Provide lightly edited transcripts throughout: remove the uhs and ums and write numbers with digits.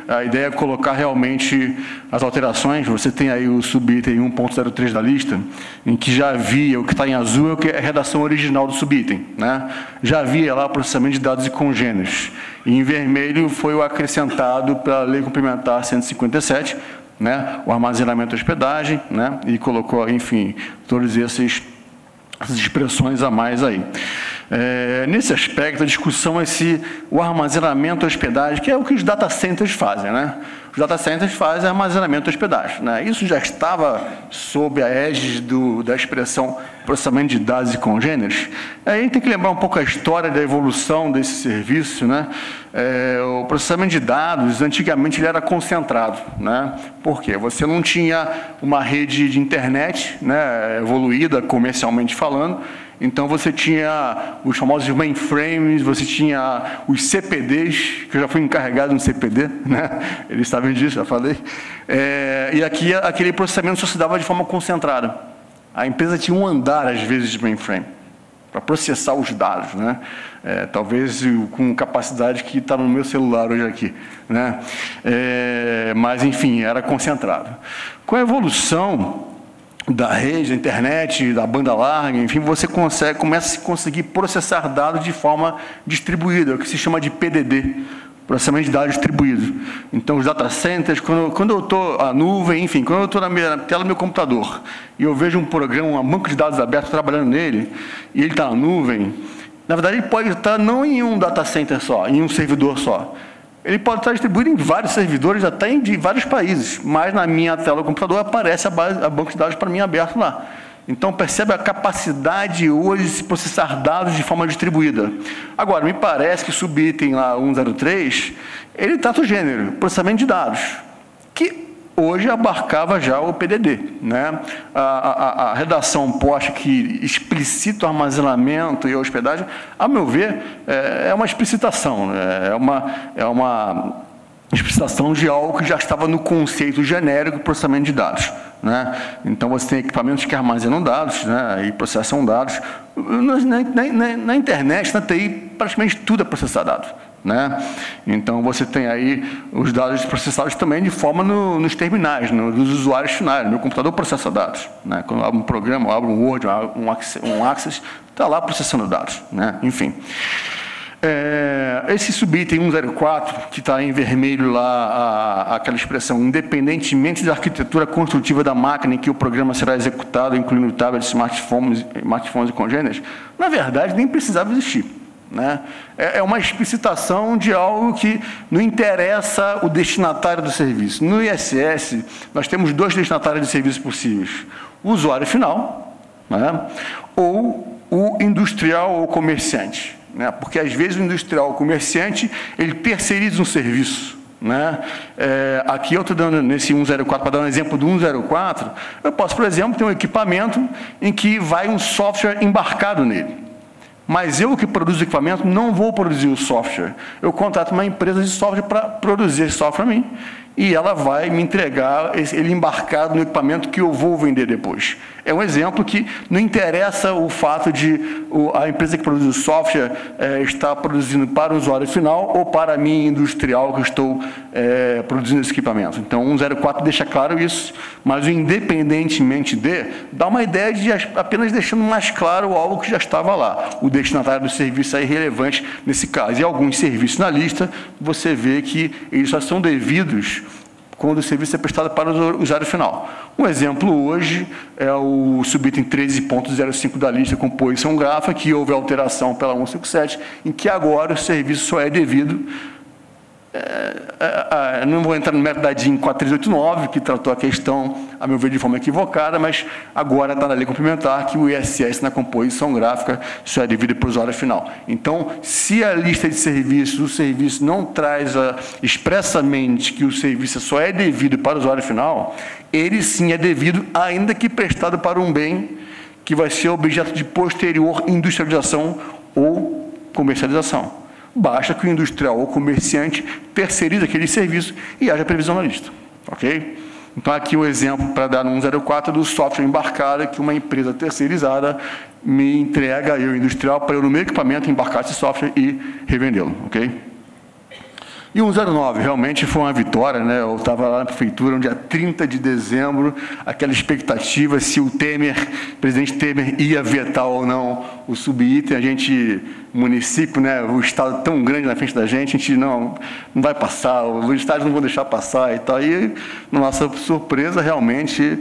a ideia é colocar realmente as alterações. Você tem aí o subitem 1.03 da lista, em que já havia, o que está em azul é o que é a redação original do subitem, né? Já havia lá o processamento de dados e congêneres. E em vermelho foi o acrescentado pela Lei Complementar 157, né? O armazenamento e hospedagem, né? E colocou, enfim, todas essas expressões a mais aí. Nesse aspecto, a discussão é se o armazenamento e hospedagem, que é o que os data centers fazem, né? Os data centers fazem armazenamento e hospedagem, né? Isso já estava sob a égide da expressão processamento de dados e congêneres. A gente tem que lembrar um pouco a história da evolução desse serviço, né? O processamento de dados, antigamente, ele era concentrado, né? Por quê? Você não tinha uma rede de internet, né, evoluída comercialmente falando. Então, você tinha os famosos mainframes, você tinha os CPDs, que eu já fui encarregado de um CPD, né? Eles sabem disso, já falei. E aqui, aquele processamento só se dava de forma concentrada. A empresa tinha um andar, às vezes, de mainframe, para processar os dados, né? Talvez com capacidade que está no meu celular hoje aqui, né? Mas, enfim, era concentrado. Com a evolução da rede, da internet, da banda larga, enfim, você começa a conseguir processar dados de forma distribuída, o que se chama de PDD, processamento de dados distribuído. Então, os data centers, quando eu estou, a nuvem, enfim, quando eu estou na tela do meu computador e eu vejo um programa, um banco de dados aberto trabalhando nele, e ele está na nuvem, na verdade, ele pode estar não em um data center só, em um servidor só. Ele pode estar distribuído em vários servidores, até em vários países, mas na minha tela do computador aparece a banco de dados para mim aberto lá. Então, percebe a capacidade hoje de se processar dados de forma distribuída. Agora, me parece que o subitem lá 103, ele trata o gênero, processamento de dados, que hoje abarcava já o PDD, né? A redação posta que explicita o armazenamento e a hospedagem, a meu ver, é uma explicitação, é uma explicitação de algo que já estava no conceito genérico de processamento de dados, né? Então, você tem equipamentos que armazenam dados, né, e processam dados. Na internet, na TI, praticamente tudo é processar dados, né? Então, você tem aí os dados processados também de forma nos terminais, nos usuários finais. Meu computador processa dados, né? Quando eu abro um programa, eu abro um Word, um Access, está lá processando dados, né? Enfim. Esse subitem 104, que está em vermelho lá, aquela expressão, independentemente da arquitetura construtiva da máquina em que o programa será executado, incluindo tablets, smartphones e congêneres, na verdade, nem precisava existir, né? É uma explicitação de algo que não interessa o destinatário do serviço. No ISS, nós temos dois destinatários de serviço possíveis: o usuário final, né, ou o industrial ou comerciante. Porque, às vezes, o industrial, o comerciante, ele terceiriza um serviço, né? Aqui eu estou dando, nesse 104, para dar um exemplo do 104, eu posso, por exemplo, ter um equipamento em que vai um software embarcado nele. Mas eu, que produzo o equipamento, não vou produzir o software. Eu contrato uma empresa de software para produzir esse software para mim, e ela vai me entregar ele embarcado no equipamento que eu vou vender depois. É um exemplo que não interessa o fato de a empresa que produz o software estar produzindo para o usuário final ou para a minha industrial que estou produzindo esse equipamento. Então, 104 deixa claro isso, mas o independentemente de, dá uma ideia de apenas deixando mais claro algo que já estava lá. O destinatário do serviço é irrelevante nesse caso. E alguns serviços na lista, você vê que eles só são devidos quando o serviço é prestado para o usuário final. Um exemplo hoje é o subitem 13.05 da lista com posição gráfica, que houve alteração pela 157, em que agora o serviço só é devido. Não vou entrar no mérito da DIN 4389, que tratou a questão, a meu ver, de forma equivocada, mas agora está na lei complementar que o ISS na composição gráfica só é devido para o usuário final. Então, se a lista de serviços, o serviço não traz expressamente que o serviço só é devido para o usuário final, ele sim é devido, ainda que prestado para um bem que vai ser objeto de posterior industrialização ou comercialização. Basta que o industrial ou comerciante terceirize aquele serviço e haja previsão na lista. Ok? Então, aqui o exemplo para dar no 104 do software embarcado, que uma empresa terceirizada me entrega, eu industrial, para eu no meu equipamento embarcar esse software e revendê-lo. Ok? E o 109, realmente foi uma vitória, né? Eu estava lá na prefeitura no dia 30 de dezembro, aquela expectativa se o presidente Temer ia vetar ou não o subitem. A gente, município, né, o estado tão grande na frente da gente, a gente não vai passar, os estados não vão deixar passar e tal. E, nossa surpresa, realmente,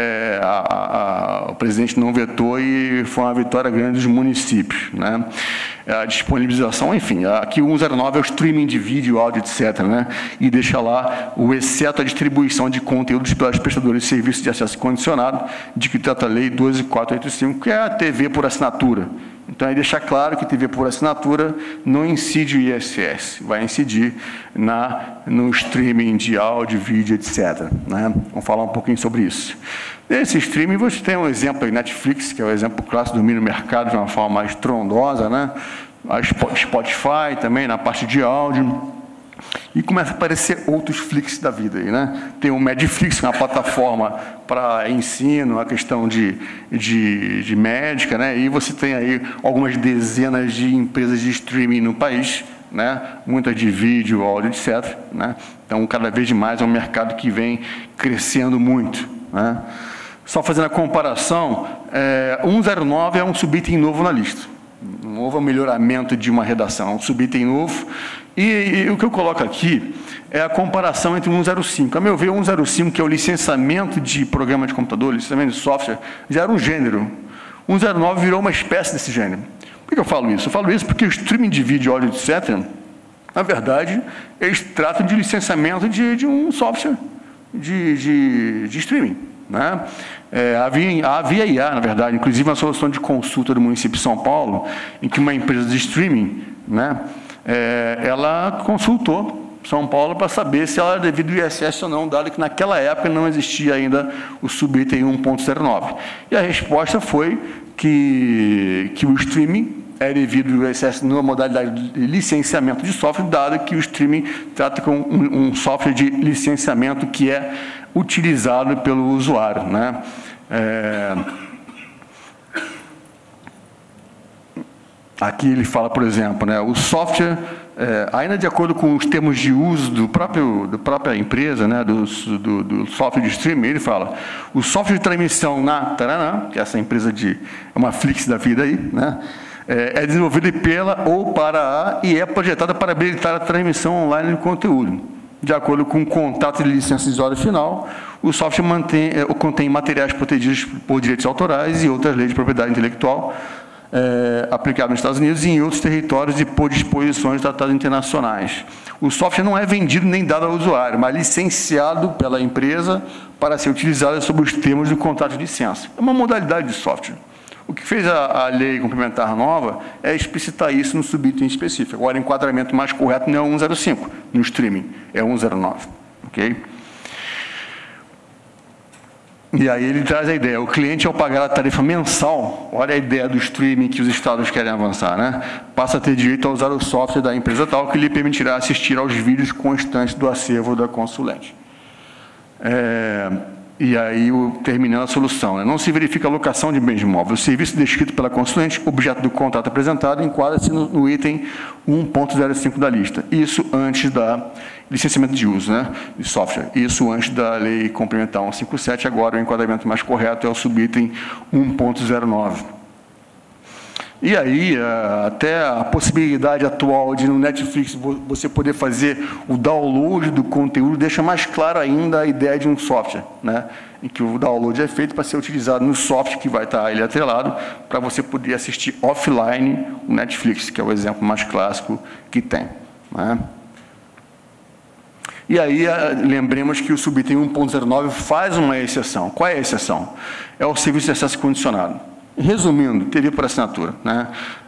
o presidente não vetou e foi uma vitória grande dos municípios, né? A disponibilização, enfim, aqui o 109 é o streaming de vídeo, áudio, etc., né? E deixa lá o exceto a distribuição de conteúdos pelas prestadoras de serviços de acesso condicionado, de que trata a Lei 12.485, que é a TV por assinatura. Então, aí deixa claro que TV por assinatura não incide o ISS, vai incidir no streaming de áudio, vídeo, etc., né? Vamos falar um pouquinho sobre isso. Nesse streaming, você tem um exemplo aí, Netflix, que é o exemplo clássico, domina o mercado de uma forma mais estrondosa, né? A Spotify também, na parte de áudio. E começa a aparecer outros Flix da vida aí, né? Tem o Medflix, uma plataforma para ensino, a questão de médica, né? E você tem aí algumas dezenas de empresas de streaming no país, né? Muitas de vídeo, áudio, etc., né? Então, cada vez mais é um mercado que vem crescendo muito, né? Só fazendo a comparação, 109 é um subitem novo na lista. Um novo melhoramento de uma redação, um subitem novo. E o que eu coloco aqui é a comparação entre o 105. A meu ver, o 105, que é o licenciamento de programa de computador, licenciamento de software, já era um gênero. O 109 virou uma espécie desse gênero. Por que eu falo isso? Eu falo isso porque o streaming de vídeo, áudio, etc., na verdade, eles tratam de licenciamento de um software de streaming, né? Havia IA, na verdade, inclusive uma solução de consulta do município de São Paulo, em que uma empresa de streaming, né, ela consultou São Paulo para saber se ela era devido ao ISS ou não, dado que naquela época não existia ainda o subitem 1.09. E a resposta foi que o streaming é devido ao ISS na modalidade de licenciamento de software, dado que o streaming trata com um software de licenciamento que é utilizado pelo usuário, né? Aqui ele fala, por exemplo, né, o software, ainda de acordo com os termos de uso da própria empresa, né, do software de streaming, ele fala, o software de transmissão na Taranã, que é essa empresa é uma Flix da vida aí, né, é desenvolvido pela ou para a e é projetada para habilitar a transmissão online de conteúdo. De acordo com o contrato de licença de usuário final, o software contém materiais protegidos por direitos autorais e outras leis de propriedade intelectual aplicadas nos Estados Unidos e em outros territórios e por disposições de tratados internacionais. O software não é vendido nem dado ao usuário, mas licenciado pela empresa para ser utilizado sob os termos do contrato de licença. É uma modalidade de software. O que fez a lei complementar nova é explicitar isso no subitem específico. Agora, o enquadramento mais correto não é o 105, no streaming, é o 109. Ok? E aí ele traz a ideia, o cliente, ao pagar a tarifa mensal, olha a ideia do streaming que os estados querem avançar, né? Passa a ter direito a usar o software da empresa tal, que lhe permitirá assistir aos vídeos constantes do acervo da consulente. E aí, terminando a solução, né? Não se verifica a locação de bens de imóvel. O serviço descrito pela consulente, objeto do contrato apresentado, enquadra-se no item 1.05 da lista. Isso antes da licenciamento de uso, né, de software. Isso antes da lei complementar 157. Agora, o enquadramento mais correto é o subitem 1.09. E aí, até a possibilidade atual de no Netflix você poder fazer o download do conteúdo deixa mais claro ainda a ideia de um software, né, em que o download é feito para ser utilizado no software que vai estar ele atrelado para você poder assistir offline o Netflix, que é o exemplo mais clássico que tem, né? E aí, lembremos que o subitem 1.09 faz uma exceção. Qual é a exceção? É o serviço de acesso condicionado. Resumindo, TV por assinatura, né?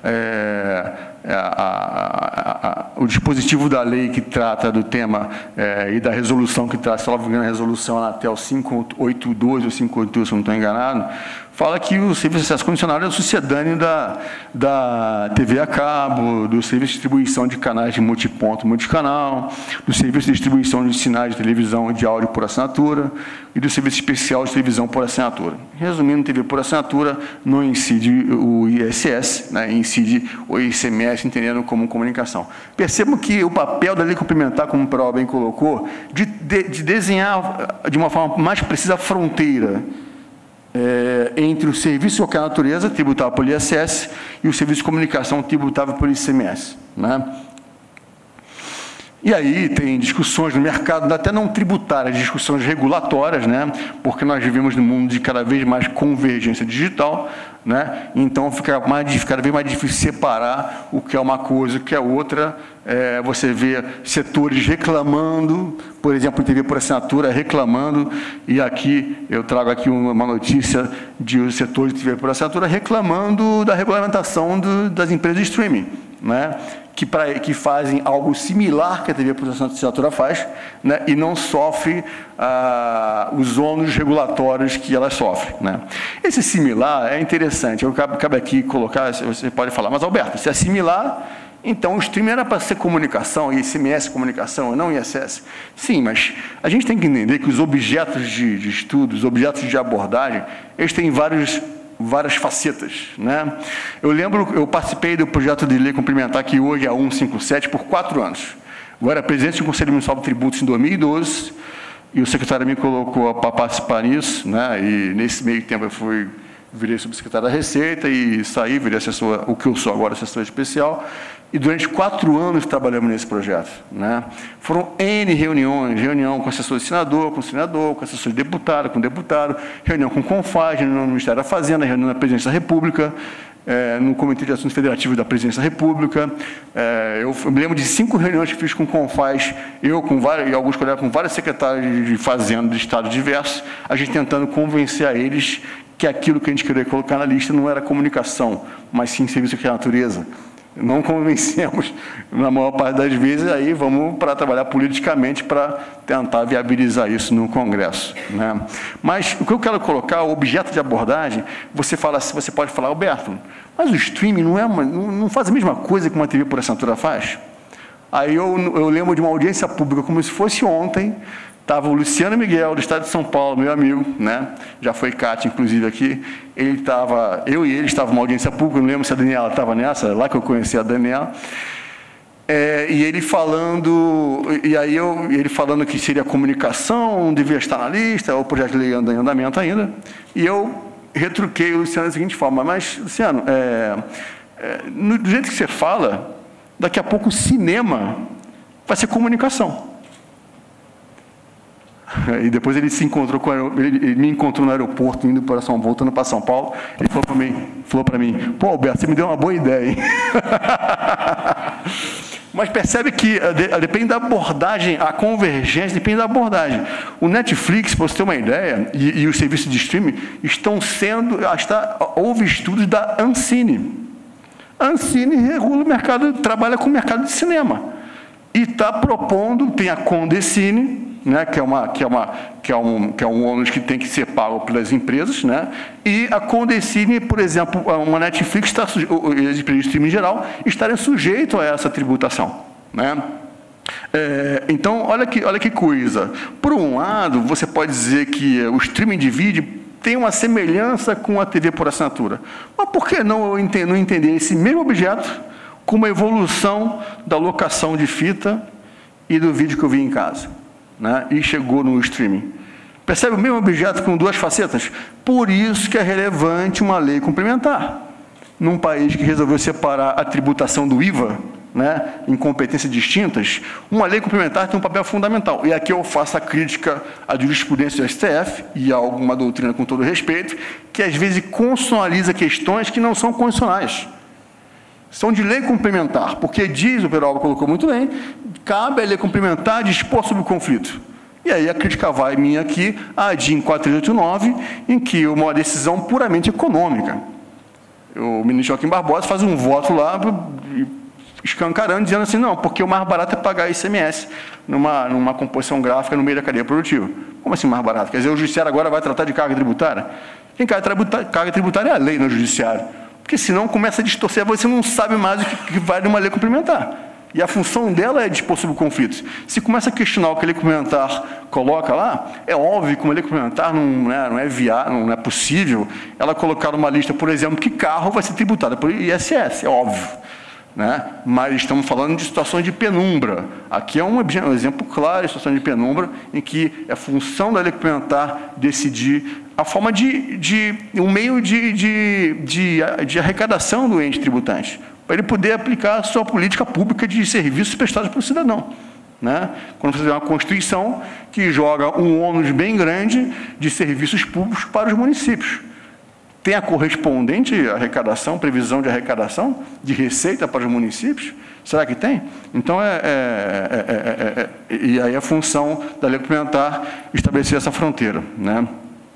O dispositivo da lei que trata do tema e da resolução que trata, se ela a resolução Anatel 582 ou 582, se eu não estou enganado, fala que o serviço de acesso condicionado é o sucedâneo da TV a cabo, do serviço de distribuição de canais de multiponto, multicanal, do serviço de distribuição de sinais de televisão e de áudio por assinatura e do serviço especial de televisão por assinatura. Resumindo, TV por assinatura não incide o ISS, né, incide o ICMS ICMS entendendo como comunicação. Percebam que o papel da lei complementar, como o Peroba bem colocou, de desenhar de uma forma mais precisa a fronteira entre o serviço de qualquer natureza, tributável pelo ISS, e o serviço de comunicação tributável pelo ICMS. Né? E aí tem discussões no mercado, até não tributárias, discussões regulatórias, né? Porque nós vivemos num mundo de cada vez mais convergência digital, né? Então fica cada vez mais difícil separar o que é uma coisa e o que é outra. Você vê setores reclamando, por exemplo, em TV por assinatura, reclamando, e aqui eu trago aqui uma notícia de um setor de TV por assinatura reclamando da regulamentação das empresas de streaming, né? Que fazem algo similar que a TV por assinatura faz, né, e não sofre os ônus regulatórios que ela sofre. Né. Esse similar é interessante, eu cabe aqui colocar, você pode falar, mas Alberto, se é similar, então o streaming era para ser comunicação, e ICMS comunicação, não ISS. Sim, mas a gente tem que entender que os objetos de estudo, os objetos de abordagem, eles têm várias facetas, né? Eu participei do projeto de lei complementar, que hoje é a 157, por 4 anos. Eu era presidente do Conselho Municipal de Tributos em 2012, e o secretário me colocou para participar nisso, né? E nesse meio tempo eu virei subsecretário da Receita e saí, virei assessor, o que eu sou agora, assessor especial, e durante 4 anos trabalhamos nesse projeto. Né? Foram N reuniões, reunião com assessor de senador, com assessor de deputado, com deputado, reunião com o CONFAS, reunião no Ministério da Fazenda, reunião na Presidência da República, no Comitê de Assuntos Federativos da Presidência da República. Eu me lembro de 5 reuniões que fiz com o CONFAS, eu e alguns colegas com vários secretários de Fazenda de estados diversos, a gente tentando convencer a eles que aquilo que a gente queria colocar na lista não era comunicação, mas sim serviço de natureza. Não convencemos, na maior parte das vezes, aí vamos para trabalhar politicamente para tentar viabilizar isso no Congresso. Né? Mas o que eu quero colocar, o objeto de abordagem, você pode falar, Alberto, mas o streaming não faz a mesma coisa que uma TV por assinatura faz? Aí eu lembro de uma audiência pública como se fosse ontem. Estava o Luciano Miguel, do Estado de São Paulo, meu amigo, né? Já foi Cátia, inclusive, aqui. Eu e ele estávamos numa audiência pública, não lembro se a Daniela estava nessa, lá que eu conheci a Daniela. E ele falando, ele falando que seria comunicação, devia estar na lista, o projeto de lei anda em andamento ainda. E eu retruquei o Luciano da seguinte forma, mas, Luciano, do jeito que você fala, daqui a pouco o cinema vai ser comunicação. E depois ele ele me encontrou no aeroporto, voltando para São Paulo. Ele falou para mim, pô, Alberto, você me deu uma boa ideia, hein? Mas percebe que depende da abordagem, a convergência depende da abordagem. O Netflix, para você ter uma ideia, e os serviços de streaming estão sendo, houve estudos da Ancine. A Ancine regula o mercado, trabalha com o mercado de cinema. E está propondo, tem a Condecine, né, que é um ônus que tem que ser pago pelas empresas, né, e a Condecine, por exemplo, uma Netflix, as empresas de streaming em geral, estarem sujeitos a essa tributação. Né. Então, olha que coisa. Por um lado, você pode dizer que o streaming de vídeo tem uma semelhança com a TV por assinatura. Mas por que não entender esse mesmo objeto com uma evolução da locação de fita e do vídeo que eu vi em casa? Né, e chegou no streaming. Percebe o mesmo objeto com 2 facetas? Por isso que é relevante uma lei complementar. Num país que resolveu separar a tributação do IVA, né, em competências distintas, uma lei complementar tem um papel fundamental. E aqui eu faço a crítica à jurisprudência do STF e a alguma doutrina, com todo respeito, que às vezes constitucionaliza questões que não são constitucionais. São de lei complementar, porque diz, o Peroba colocou muito bem, cabe a lei complementar dispor sobre o conflito. E aí a crítica vai minha aqui, a DIN 4389, em que uma decisão puramente econômica. O ministro Joaquim Barbosa faz um voto lá, escancarando, dizendo assim, não, porque o mais barato é pagar ICMS numa composição gráfica no meio da cadeia produtiva. Como assim mais barato? Quer dizer, o judiciário agora vai tratar de carga tributária? Quem carga tributária é a lei no judiciário. Porque senão começa a distorcer, você não sabe mais o que vale uma lei complementar. E a função dela é dispor sobre conflitos. Se começa a questionar o que a lei complementar coloca lá, é óbvio que uma lei complementar não é viável, não é possível ela colocar numa lista, por exemplo, que carro vai ser tributado por ISS, é óbvio. né? Mas estamos falando de situações de penumbra. Aqui é um exemplo claro de situação de penumbra, em que é função da lei complementar decidir a forma um meio de arrecadação do ente tributante, para ele poder aplicar a sua política pública de serviços prestados para o cidadão, né? Quando você tem uma Constituição que joga um ônus bem grande de serviços públicos para os municípios. Tem a correspondente arrecadação, previsão de arrecadação, de receita para os municípios? Será que tem? Então, e aí a função da lei complementar estabelecer essa fronteira, né?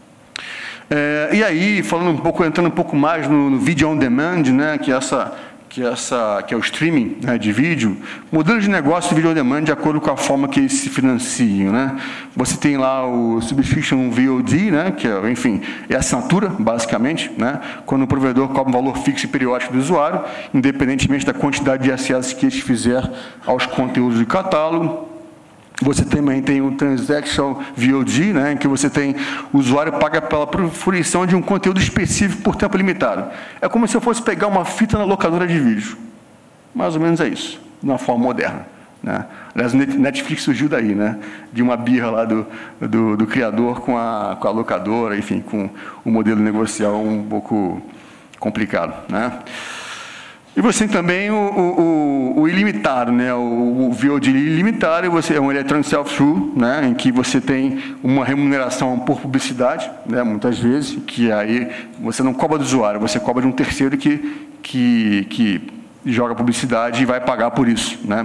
E aí, entrando um pouco mais no Video on Demand, né, que é o streaming, né, de vídeo, modelo de negócio de vídeo on demand de acordo com a forma que eles se financiam, né? Você tem lá o Subscription VOD, né, que é, enfim, é assinatura, basicamente, né, quando o provedor cobra um valor fixo e periódico do usuário, independentemente da quantidade de acessos que ele fizer aos conteúdos do catálogo. Você também tem o Transactional VOD, né, em que você tem o usuário paga pela fruição de um conteúdo específico por tempo limitado. É como se eu fosse pegar uma fita na locadora de vídeo. Mais ou menos é isso, de uma forma moderna, né? Aliás, o Netflix surgiu daí, né, de uma birra lá do criador com a locadora, enfim, com o modelo negocial um pouco complicado, né? E você tem também o ilimitado, né? O VOD ilimitado, é um Electronic Sell-Through, né? Em que você tem uma remuneração por publicidade, né? Muitas vezes, que aí você não cobra do usuário, você cobra de um terceiro que joga publicidade e vai pagar por isso, né?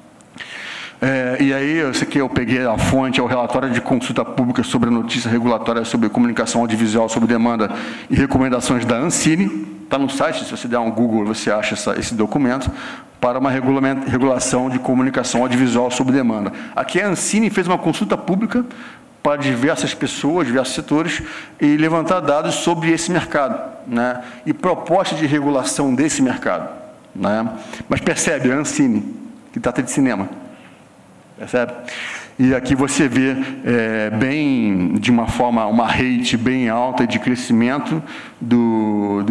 E aí, isso aqui eu peguei a fonte, é o relatório de consulta pública sobre a notícia regulatória sobre comunicação audiovisual sob demanda e recomendações da Ancine. Está no site, se você der um Google, você acha esse documento, para uma regulação de comunicação audiovisual sob demanda. Aqui a Ancine fez uma consulta pública para diversas pessoas, diversos setores, e levantar dados sobre esse mercado, né? E proposta de regulação desse mercado, né? Mas percebe, a Ancine, que trata de cinema. Percebe? E aqui você vê bem, de uma forma, uma rate bem alta de crescimento do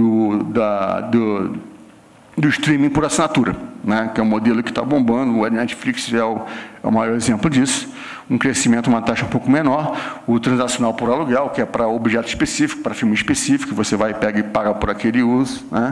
streaming por assinatura, né? Que é um modelo que está bombando. O Netflix é o maior exemplo disso. Um crescimento, uma taxa um pouco menor. O transacional por aluguel, que é para objeto específico, para filme específico, você vai, pega e paga por aquele uso, né?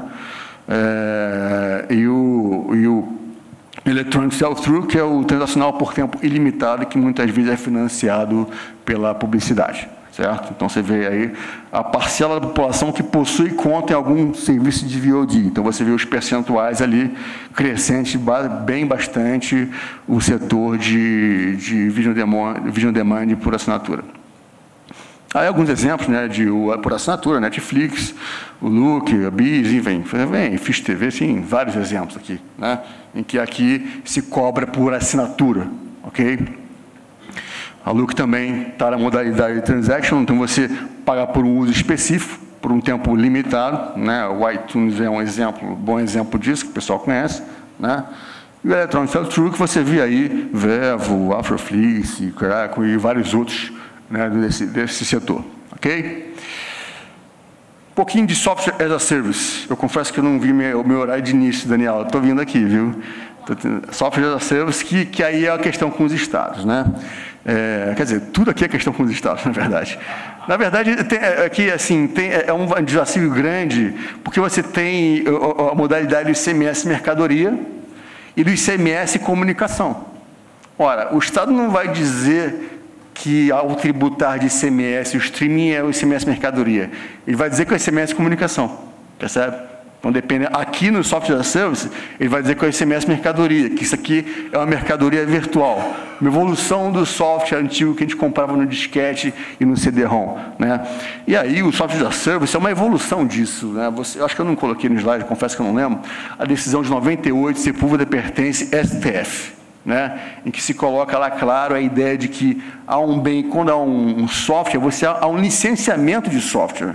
E o Electronic Sell-Through, que é o transacional por tempo ilimitado, que muitas vezes é financiado pela publicidade, certo? Então, você vê aí a parcela da população que possui conta em algum serviço de VOD. Então, você vê os percentuais ali crescentes bem bastante o setor de video on demand por assinatura. Aí alguns exemplos, né, por assinatura, Netflix, o Look, a Biz, enfim, Fish TV, sim, vários exemplos aqui, né, em que aqui se cobra por assinatura, ok? A Look também está na modalidade de transaction, então você paga por um uso específico, por um tempo limitado, né? O iTunes é um exemplo, bom exemplo disso, que o pessoal conhece, né? E o Electronic Sell-Through, que você vê aí, Vevo, Afroflix, Kraken e vários outros, né, desse setor, ok? Um pouquinho de Software as a Service. Eu confesso que eu não vi o meu horário de início, Daniel. Estou vindo aqui, viu? Software as a Service, que aí é a questão com os estados, né? Quer dizer, tudo aqui é questão com os estados, na verdade. Na verdade, aqui, assim, é um desafio grande, porque você tem a modalidade do ICMS mercadoria e do ICMS comunicação. Ora, o Estado não vai dizer que ao tributar de ICMS, o streaming é o ICMS mercadoria. Ele vai dizer que é o ICMS comunicação, percebe? Então, depende. Aqui no Software as a Service, ele vai dizer que é o ICMS mercadoria, que isso aqui é uma mercadoria virtual. Uma evolução do software antigo que a gente comprava no disquete e no CD-ROM, né? E aí, o Software as a Service é uma evolução disso, né? Eu acho que eu não coloquei no slide, confesso que eu não lembro. A decisão de 98, Sepúlveda pertence STF. Né, em que se coloca lá claro a ideia de que há um bem, quando há um software, há um licenciamento de software.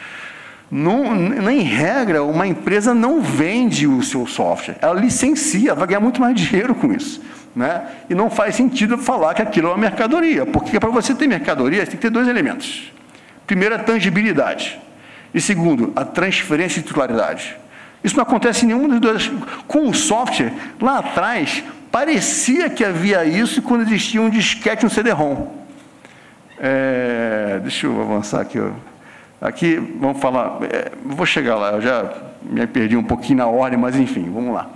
Em regra, uma empresa não vende o seu software, ela licencia, vai ganhar muito mais dinheiro com isso, né? E não faz sentido falar que aquilo é uma mercadoria, porque para você ter mercadoria, você tem que ter dois elementos. Primeiro, a tangibilidade. E segundo, a transferência de titularidade. Isso não acontece em nenhuma das duas. Com o software, lá atrás, parecia que havia isso quando existia um disquete no CD-ROM. Deixa eu avançar aqui. Ó. Aqui, vamos falar... vou chegar lá, eu já me perdi um pouquinho na ordem, mas enfim, vamos lá.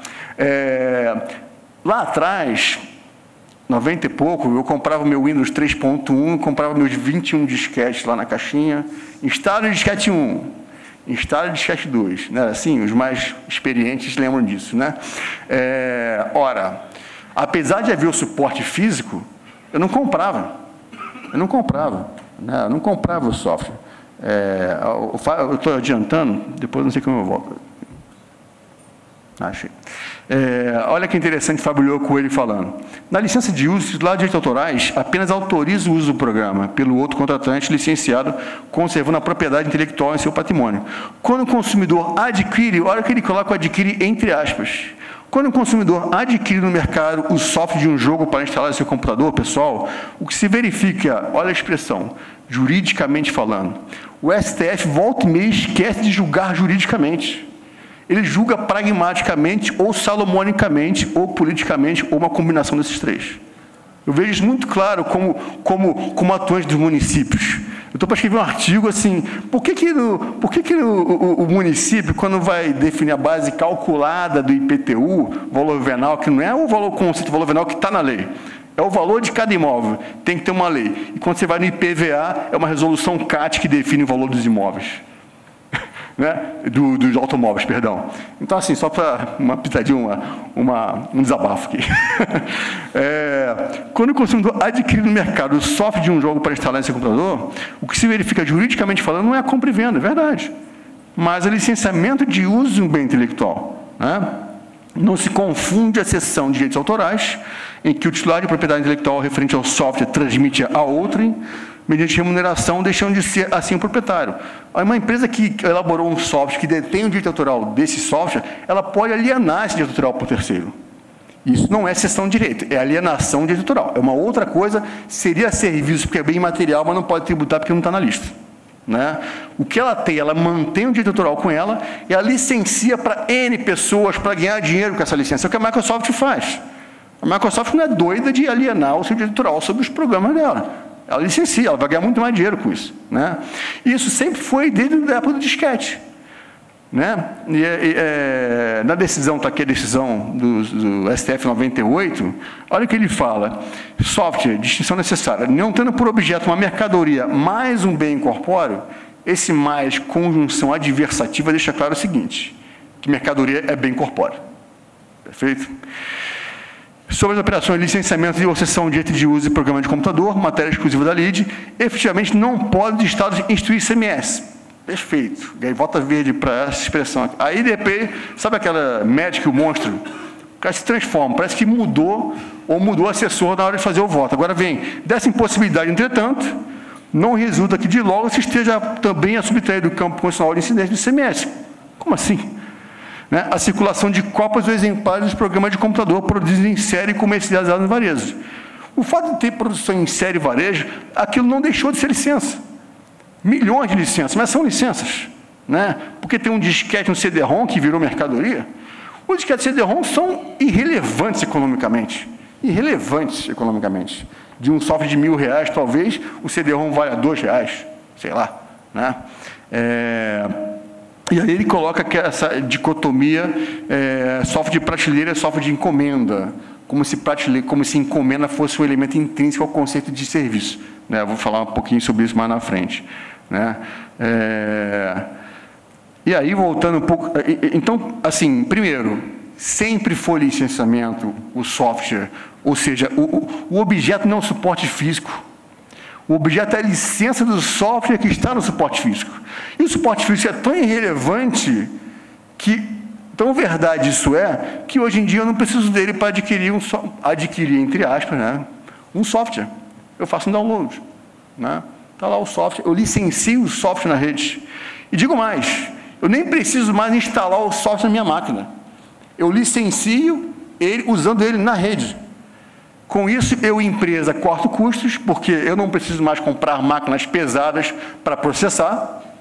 Lá atrás, 90 e pouco, eu comprava meu Windows 3.1, comprava meus 21 disquetes lá na caixinha, instalo o disquete 1, instalo o disquete 2, né? Assim, os mais experientes lembram disso, né? Ora, apesar de haver o suporte físico, eu não comprava, né? Eu não comprava o software. Eu estou adiantando, depois não sei como eu volto. Achei. Olha que interessante, Fábio Coelho falando. Na licença de uso, os titulares de direitos autorais apenas autorizam o uso do programa pelo outro contratante licenciado, conservando a propriedade intelectual em seu patrimônio. Quando o consumidor adquire, olha que ele coloca o adquire entre aspas. Quando o consumidor adquire no mercado o software de um jogo para instalar no seu computador, pessoal, o que se verifica, olha a expressão, juridicamente falando, o STF volta e meia esquece de julgar juridicamente. Ele julga pragmaticamente, ou salomonicamente, ou politicamente, ou uma combinação desses três. Eu vejo isso muito claro como atuante dos municípios. Eu estou para escrever um artigo assim, por que o município, quando vai definir a base calculada do IPTU, valor venal, que não é o valor conceito, o valor venal que está na lei, é o valor de cada imóvel, tem que ter uma lei. E quando você vai no IPVA, é uma resolução CAT que define o valor dos imóveis. Né? Dos automóveis, perdão. Então, assim, só para uma pitadinha, um desabafo aqui. Quando o consumidor adquire no mercado o software de um jogo para instalar em seu computador, o que se verifica juridicamente falando não é a compra e venda, é verdade. Mas o licenciamento de uso de um bem intelectual. Né? Não se confunde a cessão de direitos autorais, em que o titular de propriedade intelectual referente ao software transmite a outrem, mediante remuneração, deixando de ser assim o proprietário. Uma empresa que elaborou um software, que detém o direito autoral desse software, ela pode alienar esse direito autoral para o terceiro. Isso não é cessão de direito, é alienação de direito autoral. É uma outra coisa, seria serviço, porque é bem imaterial, mas não pode tributar porque não está na lista. Né? O que ela tem, ela mantém o direito autoral com ela e ela licencia para N pessoas para ganhar dinheiro com essa licença. É o que a Microsoft faz. A Microsoft não é doida de alienar o seu direito autoral sobre os programas dela. Ela licencia, ela vai ganhar muito mais dinheiro com isso. Né? E isso sempre foi desde a época do disquete. Né? Na decisão, está aqui a decisão do STF 98, olha o que ele fala. Software, distinção necessária. Não tendo por objeto uma mercadoria mais um bem incorpóreo, esse mais conjunção adversativa deixa claro o seguinte, que mercadoria é bem corpóreo. Perfeito? Sobre as operações de licenciamento e concessão de direito de uso e programa de computador, matéria exclusiva da LID, efetivamente não pode o Estado instituir ICMS. Perfeito. Gaivota verde para essa expressão aqui. Aí, depois, sabe aquela Magic, o monstro? O cara se transforma, parece que mudou, ou mudou o assessor na hora de fazer o voto. Agora vem, dessa impossibilidade, entretanto, não resulta que de logo se esteja também a subtrair do campo constitucional de incidência do ICMS. Como assim? Né? A circulação de cópias ou exemplares dos programas de computador produzidos em série e comercializados no varejo. O fato de ter produção em série e varejo, aquilo não deixou de ser licença. Milhões de licenças, mas são licenças. Né? Porque tem um disquete, um CD-ROM que virou mercadoria. Os disquetes CD-ROM são irrelevantes economicamente. Irrelevantes economicamente. De um software de R$1.000, talvez, o CD-ROM vale R$2, sei lá. Né? E aí ele coloca que essa dicotomia, software de prateleira e software de encomenda, como se encomenda fosse um elemento intrínseco ao conceito de serviço. Né? Eu vou falar um pouquinho sobre isso mais na frente. Né? E aí, voltando um pouco... Então, assim, primeiro, sempre foi licenciamento o software, ou seja, o objeto não é um suporte físico. O objeto é a licença do software que está no suporte físico. E o suporte físico é tão irrelevante que, tão verdade isso é, que hoje em dia eu não preciso dele para adquirir, entre aspas, né, um software. Eu faço um download. Né? Está lá o software, eu licencio o software na rede. E digo mais, eu nem preciso mais instalar o software na minha máquina. Eu licencio ele usando ele na rede. Com isso, eu, empresa, corto custos, porque eu não preciso mais comprar máquinas pesadas para processar.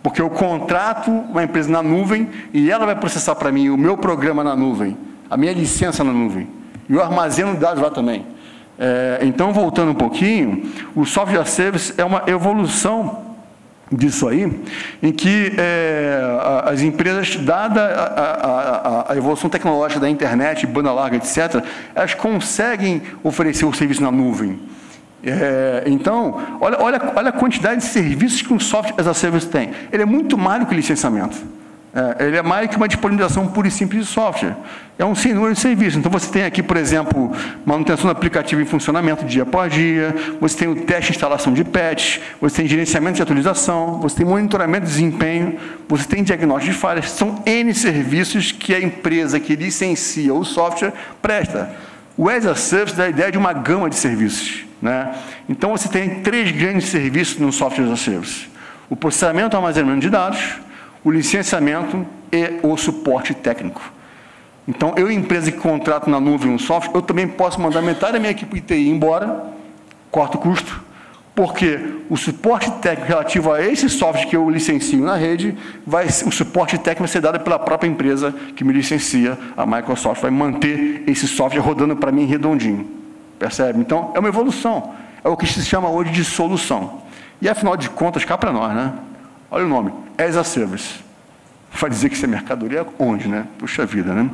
Porque eu contrato uma empresa na nuvem e ela vai processar para mim o meu programa na nuvem, a minha licença na nuvem. E eu armazeno dados lá também. Então, voltando um pouquinho, o Software as a Service é uma evolução disso aí, em que as empresas, dada a evolução tecnológica da internet, banda larga, etc., elas conseguem oferecer o serviço na nuvem. Então, olha a quantidade de serviços que um Software as a Service tem. Ele é muito mais do que licenciamento. Ele é mais que uma disponibilização pura e simples de software. É um sem número de serviços. Então, você tem aqui, por exemplo, manutenção do aplicativo em funcionamento dia após dia, você tem o teste de instalação de patch, você tem gerenciamento de atualização, você tem monitoramento de desempenho, você tem diagnóstico de falhas. São N serviços que a empresa que licencia o software presta. O as a Service dá a ideia de uma gama de serviços, né? Então, você tem 3 grandes serviços no Software as a Service: o processamento e armazenamento de dados, o licenciamento e o suporte técnico. Então, eu, empresa que contrato na nuvem um software, eu também posso mandar metade da minha equipe de TI embora, corto o custo, porque o suporte técnico relativo a esse software que eu licencio na rede, o suporte técnico vai ser dado pela própria empresa que me licencia, a Microsoft vai manter esse software rodando para mim redondinho. Percebe? Então, é uma evolução. É o que se chama hoje de solução. E, afinal de contas, cá para nós, né? Olha o nome, as a Service. Vai dizer que isso é mercadoria onde, né? Puxa vida, né?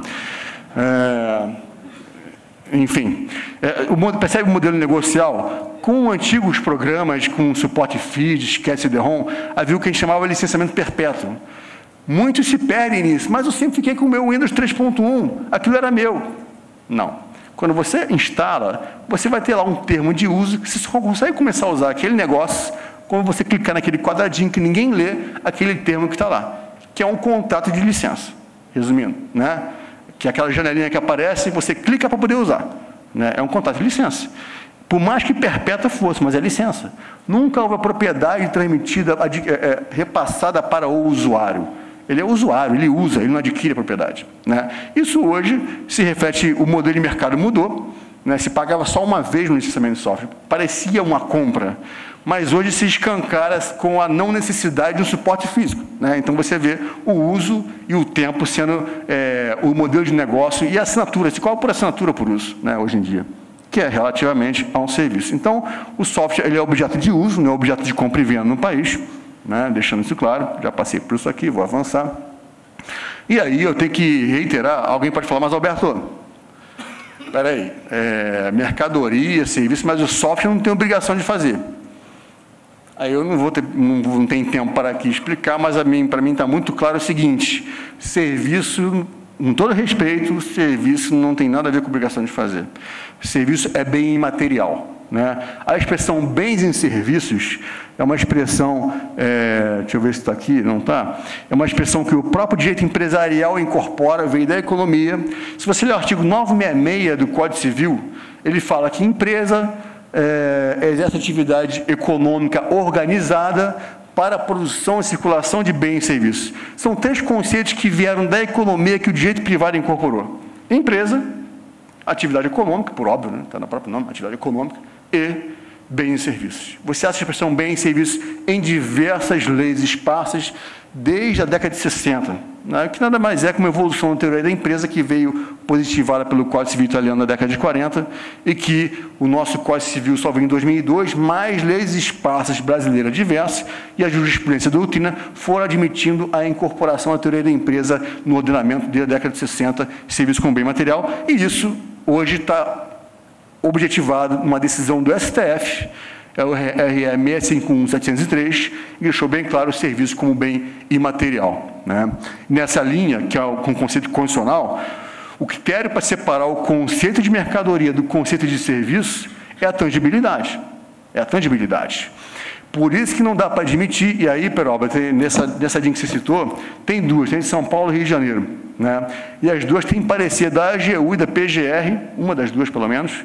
Enfim, percebe o modelo negocial? Com antigos programas, com suporte FIDS, CAT CD-ROM, havia o que a gente chamava de licenciamento perpétuo. Muitos se perdem nisso, mas eu sempre fiquei com o meu Windows 3.1, aquilo era meu. Não. Quando você instala, você vai ter lá um termo de uso, que você só consegue começar a usar aquele negócio quando você clicar naquele quadradinho que ninguém lê, aquele termo que está lá, que é um contrato de licença, resumindo, né? Que é aquela janelinha que aparece e você clica para poder usar, né? É um contrato de licença. Por mais que perpétua fosse, mas é licença. Nunca houve a propriedade transmitida, repassada para o usuário. Ele é usuário, ele usa, ele não adquire a propriedade, né? Isso hoje se reflete, o modelo de mercado mudou, né? Se pagava só uma vez no licenciamento de software, parecia uma compra, mas hoje se escancara com a não necessidade de um suporte físico, né? Então, você vê o uso e o tempo sendo o modelo de negócio e a assinatura, se qual por assinatura por uso, né, hoje em dia, que é relativamente a um serviço. Então, o software ele é objeto de uso, não é objeto de compra e venda no país, né? Deixando isso claro, já passei por isso aqui, vou avançar. E aí eu tenho que reiterar, alguém pode falar, mas Alberto, espera aí, mercadoria, serviço, mas o software não tem obrigação de fazer. Aí eu não tenho tempo para aqui explicar, mas para mim está muito claro o seguinte: serviço, com todo respeito, serviço não tem nada a ver com obrigação de fazer. Serviço é bem imaterial, né? A expressão bens em serviços é uma expressão, deixa eu ver se está aqui, não está? É uma expressão que o próprio direito empresarial incorpora, veio da economia. Se você ler o artigo 966 do Código Civil, ele fala que empresa exerce atividade econômica organizada para a produção e circulação de bens e serviços. São 3 conceitos que vieram da economia que o direito privado incorporou: empresa, atividade econômica, por óbvio, né? Está no próprio nome, atividade econômica, e bens e serviços. Você acha a expressão bens e serviços em diversas leis esparsas desde a década de 60, né? Que nada mais é que uma evolução da teoria da empresa que veio positivada pelo Código Civil italiano na década de 40 e que o nosso Código Civil só veio em 2002, mais leis esparsas brasileiras diversas e a jurisprudência doutrina foram admitindo a incorporação da teoria da empresa no ordenamento desde a década de 60, serviço com bem material, e isso hoje está objetivado numa decisão do STF, é o RE 651/703, e deixou bem claro o serviço como bem imaterial, né? Nessa linha, que é com o conceito constitucional, o critério para separar o conceito de mercadoria do conceito de serviço é a tangibilidade. É a tangibilidade. Por isso que não dá para admitir, e aí, Peroba, nessa linha que você citou, tem 2, tem de São Paulo e Rio de Janeiro, né? E as 2 têm parecer da AGU e da PGR, uma das 2 pelo menos,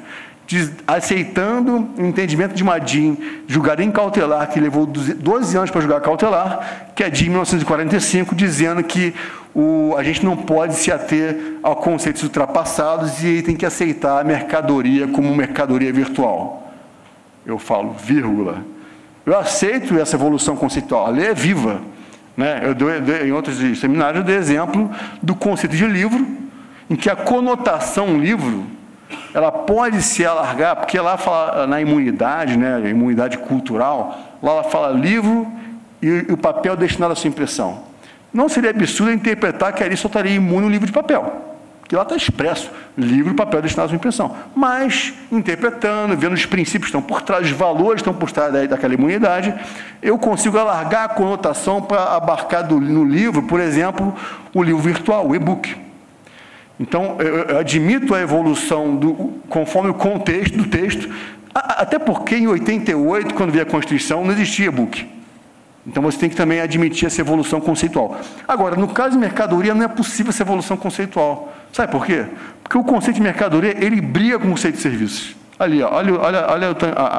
aceitando o entendimento de uma DIN julgada em cautelar, que levou 12 anos para julgar cautelar, que é a DIN 1945, dizendo que a gente não pode se ater a conceitos ultrapassados e tem que aceitar a mercadoria como mercadoria virtual. Eu falo, vírgula. Eu aceito essa evolução conceitual, a lei é viva. né? Em outros seminários eu dei exemplo do conceito de livro, em que a conotação livro, ela pode se alargar, porque lá fala na imunidade, né, imunidade cultural, lá ela fala livro e o papel destinado à sua impressão. Não seria absurdo interpretar que ali só estaria imune um livro de papel, que lá está expresso, livro e papel destinado à sua impressão. Mas, interpretando, vendo os princípios que estão por trás, os valores que estão por trás daquela imunidade, eu consigo alargar a conotação para abarcar no livro, por exemplo, o livro virtual, o e-book. Então, eu admito a evolução conforme o contexto do texto, até porque em 88, quando veio a Constituição, não existia e-book. Então, você tem que também admitir essa evolução conceitual. Agora, no caso de mercadoria, não é possível essa evolução conceitual. Sabe por quê? Porque o conceito de mercadoria, ele briga com o conceito de serviço. Ali, ó, olha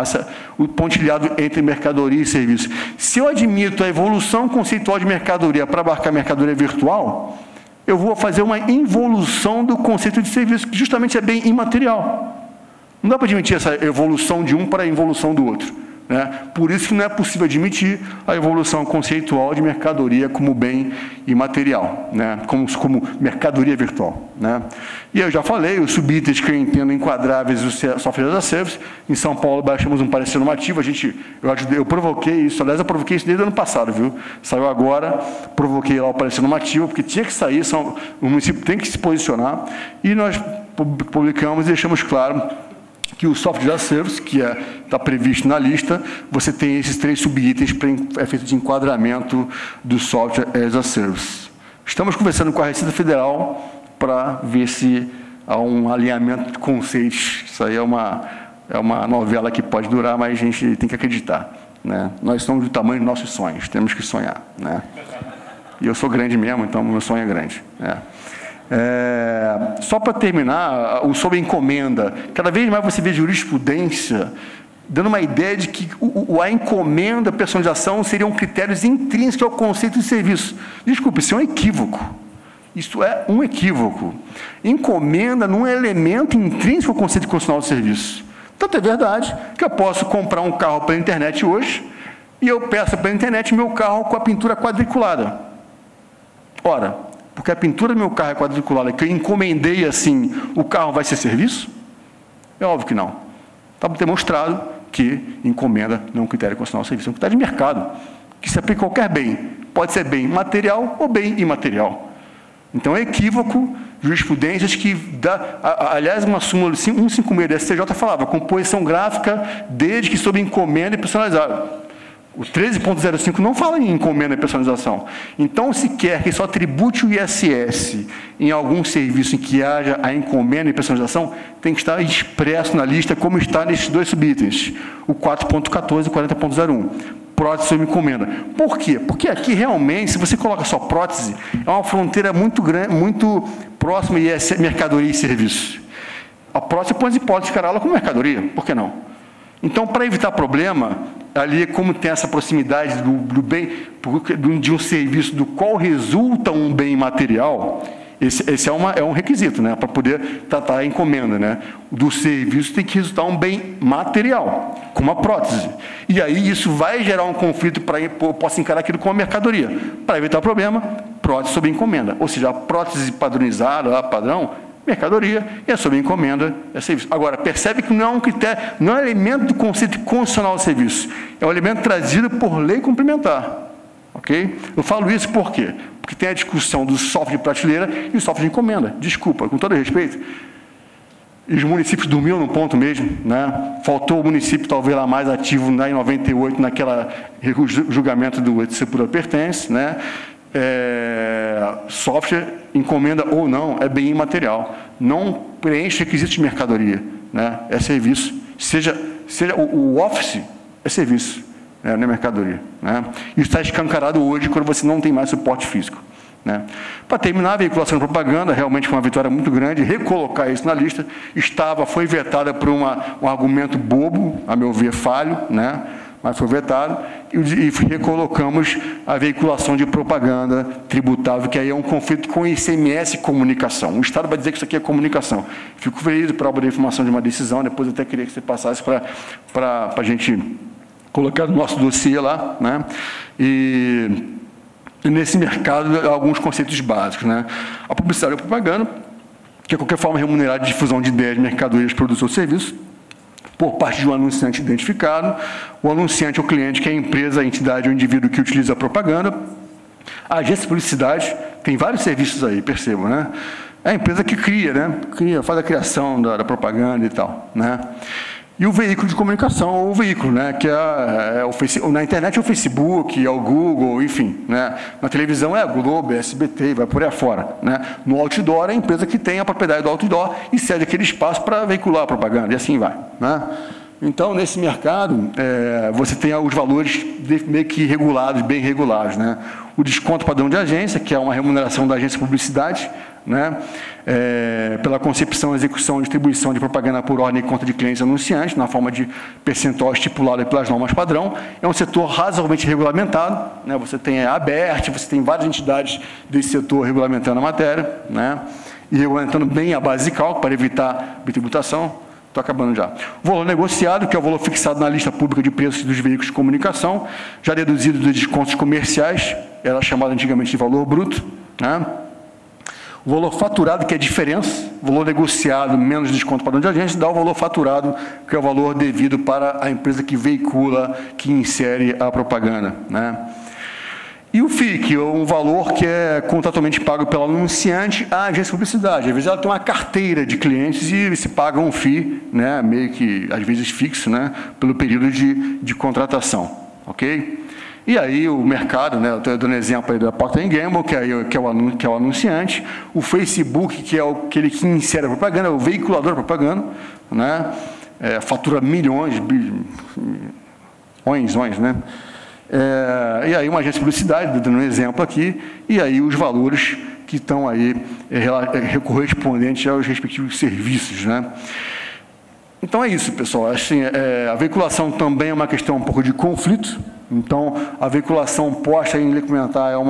o pontilhado entre mercadoria e serviço. Se eu admito a evolução conceitual de mercadoria para abarcar mercadoria virtual, eu vou fazer uma involução do conceito de serviço, que justamente é bem imaterial. Não dá para admitir essa evolução de um para a involução do outro, né? Por isso que não é possível admitir a evolução conceitual de mercadoria como bem imaterial, né? como mercadoria virtual, né? E eu já falei, os subitens que eu entendo enquadráveis, os software as a service. Em São Paulo baixamos um parecer normativo, eu provoquei isso, aliás eu provoquei isso desde o ano passado, viu? Saiu agora, provoquei lá o parecer normativo, porque tinha que sair, o município tem que se posicionar, e nós publicamos e deixamos claro que o software as a service, que está previsto na lista, você tem esses 3 subitens para efeito de enquadramento do software as a service. Estamos conversando com a Receita Federal para ver se há um alinhamento de conceitos. Isso aí é uma novela que pode durar, mas a gente tem que acreditar, né? Nós somos do tamanho dos nossos sonhos, temos que sonhar, né? E eu sou grande mesmo, então meu sonho é grande, né? Só para terminar, o sob encomenda. Cada vez mais você vê jurisprudência dando uma ideia de que a encomenda, a personalização seriam critérios intrínsecos ao conceito de serviço. Desculpe, isso é um equívoco. Isso é um equívoco. Encomenda não é elemento intrínseco ao conceito constitucional de serviço. Tanto é verdade que eu posso comprar um carro pela internet hoje e eu peço pela internet meu carro com a pintura quadriculada. Ora, porque a pintura do meu carro é quadriculada, que eu encomendei assim, o carro vai ser serviço? É óbvio que não. Está demonstrado que encomenda não é um critério constitucional de serviço, é um critério de mercado, que se aplica a qualquer bem. Pode ser bem material ou bem imaterial. Então é equívoco, jurisprudências que dá, aliás, uma súmula 156 da STJ falava, composição gráfica desde que sob encomenda e personalizada. O 13.05 não fala em encomenda e personalização. Então, se quer que só tribute o ISS em algum serviço em que haja a encomenda e personalização, tem que estar expresso na lista como está nesses 2 subitens, o 4.14 e o 40.01. Prótese sob encomenda. Por quê? Porque aqui realmente, se você coloca só prótese, é uma fronteira muito grande, muito próxima a mercadoria e serviço. A prótese pode encará-la como mercadoria, por que não? Então, para evitar problema, ali como tem essa proximidade do bem, de um serviço do qual resulta um bem material, esse é um requisito, né, para poder tratar a encomenda, né? Do serviço tem que resultar um bem material, como a prótese. E aí isso vai gerar um conflito para eu posso encarar aquilo como uma mercadoria. Para evitar problema, prótese sob encomenda. Ou seja, a prótese padronizada, padrão, mercadoria, e a sob encomenda é serviço. Agora, percebe que não é um critério, não é um elemento do conceito constitucional de serviço, é um elemento trazido por lei complementar. Ok? Eu falo isso por quê? Porque tem a discussão do software de prateleira e o software de encomenda. Desculpa, com todo respeito, e os municípios dormiam no ponto mesmo, né? Faltou o município talvez lá mais ativo em 98, naquela julgamento do Sepura Pertence, né? Software, encomenda ou não, é bem imaterial. Não preenche requisitos de mercadoria, né? É serviço. Seja o Office é serviço, né? Não é mercadoria, né? Isso está escancarado hoje quando você não tem mais suporte físico, né? Para terminar, a veiculação de propaganda, realmente foi uma vitória muito grande, recolocar isso na lista, foi vetada por um argumento bobo, a meu ver falho, né? Mas foi vetado, e recolocamos a veiculação de propaganda tributável, que aí é um conflito com ICMS e comunicação. O Estado vai dizer que isso aqui é comunicação. Fico feliz para a informação de uma decisão, depois eu até queria que você passasse para a gente colocar no nosso dossiê lá, né? E nesse mercado alguns conceitos básicos, né? A publicidade é propaganda, que é qualquer forma remunerada de difusão de ideias, mercadorias, produtos ou serviços, por parte de um anunciante identificado. O anunciante é o cliente, que é a empresa, a entidade ou indivíduo que utiliza a propaganda. A agência de publicidade tem vários serviços aí, percebam, né? É a empresa que cria, né? Faz a criação da propaganda e tal, né? E o veículo de comunicação, ou o veículo, né? Que na internet é o Facebook, é o Google, enfim, né? Na televisão é a Globo, é a SBT, vai por aí afora, né? No outdoor é a empresa que tem a propriedade do outdoor e cede aquele espaço para veicular a propaganda, e assim vai, né? Então, nesse mercado, você tem os valores meio que regulados, bem regulados, né? O desconto padrão de agência, que é uma remuneração da agência de publicidade, né? Pela concepção, execução e distribuição de propaganda por ordem e conta de clientes e anunciantes, na forma de percentual estipulada pelas normas padrão. É um setor razoavelmente regulamentado, né? Você tem a ABERT, você tem várias entidades desse setor regulamentando a matéria, né? E regulamentando bem a base de cálculo para evitar bitributação. Estou acabando já. O valor negociado, que é o valor fixado na lista pública de preços dos veículos de comunicação, já deduzido dos descontos comerciais, era chamado antigamente de valor bruto, né? O valor faturado, que é a diferença, o valor negociado menos desconto padrão de agência, dá o valor faturado, que é o valor devido para a empresa que veicula, que insere a propaganda, né? E o FII, que é um valor que é contratualmente pago pelo anunciante à agência de publicidade. Às vezes ela tem uma carteira de clientes e eles se pagam um FII, né, meio que, às vezes, fixo, né, pelo período de contratação. Ok? E aí o mercado, né, eu estou dando exemplo aí da Procter & Gamble, que é o anunciante, o Facebook, que é aquele que insere a propaganda, o veiculador da propaganda, né, fatura milhões, né? E aí uma agência de publicidade, dando um exemplo aqui, e aí os valores que estão aí correspondentes aos respectivos serviços, né? Então é isso, pessoal. Assim, a veiculação também é uma questão um pouco de conflito. Então, a veiculação posta em lei complementar é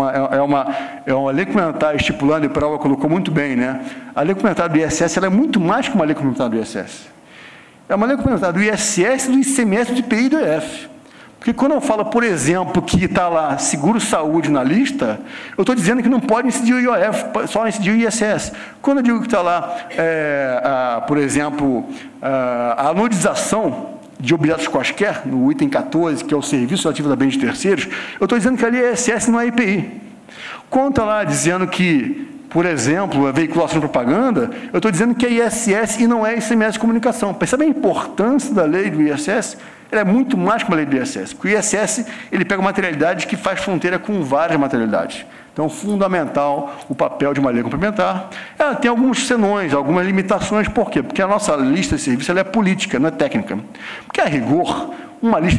uma lei complementar estipulando, e Prova colocou muito bem, né? A lei complementar do ISS ela é muito mais que uma lei complementar do ISS. É uma lei complementar do ISS, do ICMS, do IPI e do IF. Porque quando eu falo, por exemplo, que está lá seguro-saúde na lista, eu estou dizendo que não pode incidir o IOF, só incidir o ISS. Quando eu digo que está lá, por exemplo, a anodização de objetos quaisquer, no item 14, que é o serviço relativo a bens de terceiros, eu estou dizendo que ali é ISS, não é IPI. Quando está lá dizendo que, por exemplo, a veiculação de propaganda, eu estou dizendo que é ISS e não é ICMS de comunicação. Percebe a importância da lei do ISS? Ela é muito mais que uma lei do ISS, porque o ISS ele pega materialidade que faz fronteira com várias materialidades. Então, fundamental o papel de uma lei complementar. Ela tem alguns senões, algumas limitações. Por quê? Porque a nossa lista de serviços ela é política, não é técnica. Porque, a rigor, uma lista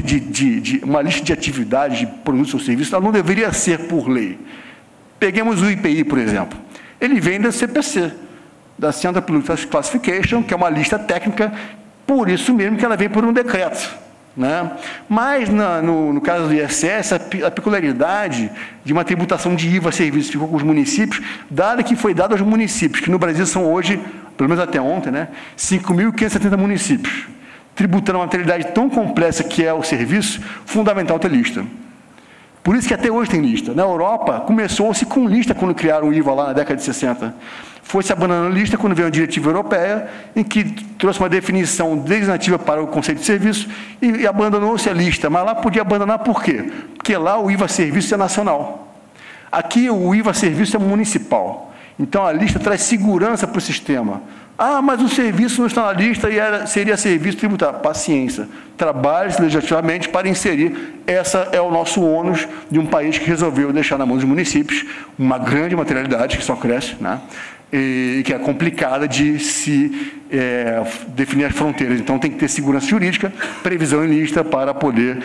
de atividades, de produtos ou serviços, ela não deveria ser por lei. Peguemos o IPI, por exemplo. Ele vem da CPC, da Central Public Classification, que é uma lista técnica, por isso mesmo que ela vem por um decreto, né? Mas, no caso do ISS, a peculiaridade de uma tributação de IVA serviços ficou com os municípios, dada que foi dada aos municípios, que no Brasil são hoje, pelo menos até ontem, né, 5.570 municípios, tributando uma materialidade tão complexa que é o serviço, fundamental ter lista. Por isso que até hoje tem lista. Na Europa, começou-se com lista quando criaram o IVA lá na década de 60. Foi-se abandonando a lista quando veio a diretiva europeia, em que trouxe uma definição designativa para o conceito de serviço e abandonou-se a lista. Mas lá podia abandonar por quê? Porque lá o IVA serviço é nacional. Aqui o IVA serviço é municipal. Então a lista traz segurança para o sistema. Ah, mas o serviço não está na lista e seria serviço tributário. Paciência. Trabalhe legislativamente para inserir. Essa é o nosso ônus de um país que resolveu deixar na mão dos municípios uma grande materialidade que só cresce, né? E que é complicada de se definir as fronteiras. Então, tem que ter segurança jurídica, previsão em lista para poder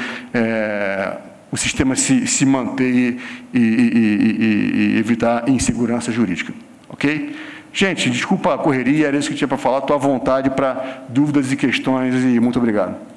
o sistema se manter e evitar insegurança jurídica. Ok? Gente, desculpa a correria, era isso que eu tinha para falar. Estou à vontade para dúvidas e questões e muito obrigado.